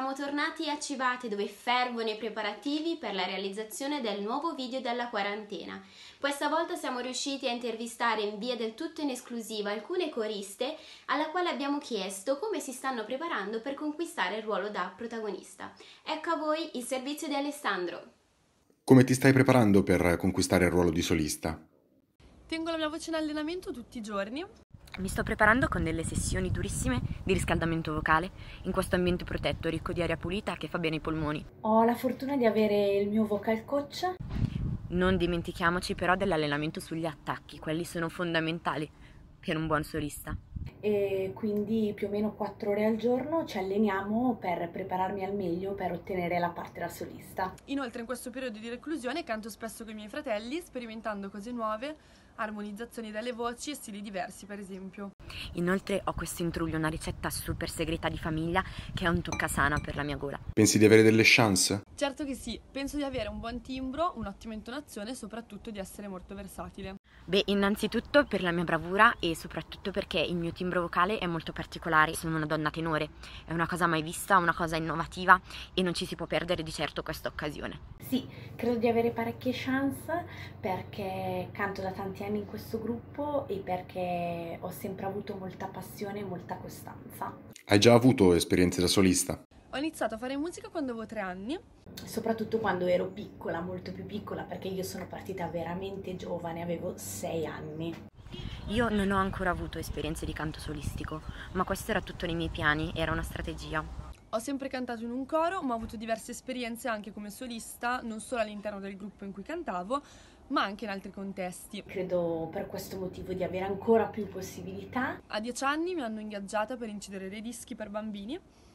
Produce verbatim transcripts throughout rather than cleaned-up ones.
siamo tornati a Civate dove fervono i preparativi per la realizzazione del nuovo video della quarantena. Questa volta siamo riusciti a intervistare in via del tutto in esclusiva alcune coriste alla quale abbiamo chiesto come si stanno preparando per conquistare il ruolo da protagonista. Ecco a voi il servizio di Alessandro. Come ti stai preparando per conquistare il ruolo di solista? Tengo la mia voce in allenamento tutti i giorni. Mi sto preparando con delle sessioni durissime di riscaldamento vocale in questo ambiente protetto, ricco di aria pulita che fa bene ai polmoni. Ho la fortuna di avere il mio vocal coach. Non dimentichiamoci però dell'allenamento sugli attacchi, quelli sono fondamentali per un buon solista. E quindi più o meno quattro ore al giorno ci alleniamo per prepararmi al meglio per ottenere la parte da solista. Inoltre in questo periodo di reclusione canto spesso con i miei fratelli, sperimentando cose nuove, armonizzazioni delle voci e stili diversi per esempio. Inoltre ho questo intruglio, una ricetta super segreta di famiglia che è un toccasana per la mia gola. Pensi di avere delle chance? Certo che sì, penso di avere un buon timbro, un'ottima intonazione e soprattutto di essere molto versatile. Beh, innanzitutto per la mia bravura e soprattutto perché il mio timbro vocale è molto particolare, sono una donna tenore, è una cosa mai vista, una cosa innovativa e non ci si può perdere di certo questa occasione. Sì, credo di avere parecchie chance perché canto da tanti anni in questo gruppo e perché ho sempre avuto molta passione e molta costanza. Hai già avuto esperienze da solista? Ho iniziato a fare musica quando avevo tre anni. Soprattutto quando ero piccola, molto più piccola, perché io sono partita veramente giovane, avevo sei anni. Io non ho ancora avuto esperienze di canto solistico, ma questo era tutto nei miei piani, era una strategia. Ho sempre cantato in un coro, ma ho avuto diverse esperienze anche come solista, non solo all'interno del gruppo in cui cantavo, ma anche in altri contesti. Credo per questo motivo di avere ancora più possibilità. A dieci anni mi hanno ingaggiata per incidere dei dischi per bambini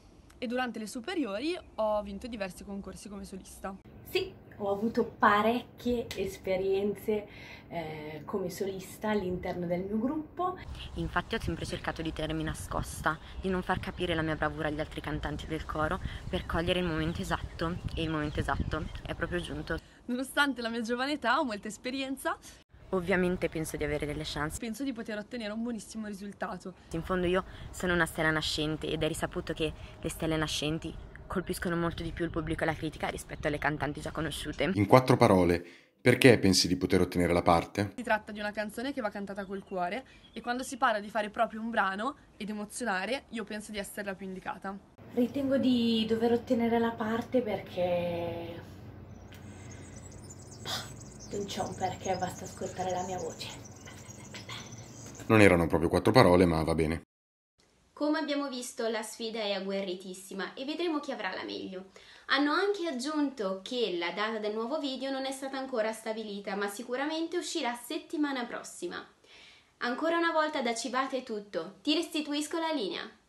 e durante le superiori ho vinto diversi concorsi come solista. Sì, ho avuto parecchie esperienze eh, come solista all'interno del mio gruppo. Infatti ho sempre cercato di tenermi nascosta, di non far capire la mia bravura agli altri cantanti del coro per cogliere il momento esatto, e il momento esatto è proprio giunto. Nonostante la mia giovane età ho molta esperienza. Ovviamente penso di avere delle chance. Penso di poter ottenere un buonissimo risultato. In fondo io sono una stella nascente ed è risaputo che le stelle nascenti colpiscono molto di più il pubblico e la critica rispetto alle cantanti già conosciute. In quattro parole, perché pensi di poter ottenere la parte? Si tratta di una canzone che va cantata col cuore e quando si parla di fare proprio un brano ed emozionare, io penso di essere la più indicata. Ritengo di dover ottenere la parte perché non c'è un perché, basta ascoltare la mia voce. Non erano proprio quattro parole, ma va bene. Come abbiamo visto, la sfida è agguerritissima e vedremo chi avrà la meglio. Hanno anche aggiunto che la data del nuovo video non è stata ancora stabilita, ma sicuramente uscirà settimana prossima. Ancora una volta da Civate è tutto, ti restituisco la linea.